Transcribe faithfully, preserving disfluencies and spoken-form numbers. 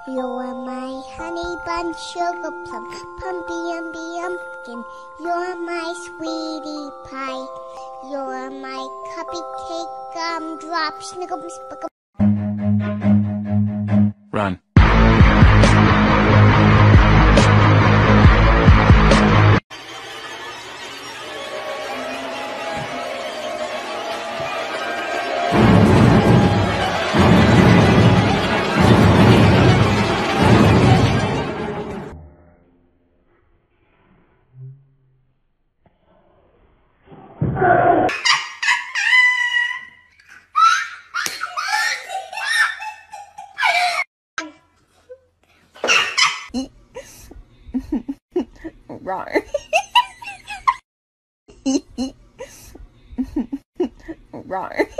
You're my honey bun, sugar plum, pumpy umby umpkin. You're my sweetie pie. You're my cupcake gumdrop, snickle, spickle. Run. Rawr. Rawr.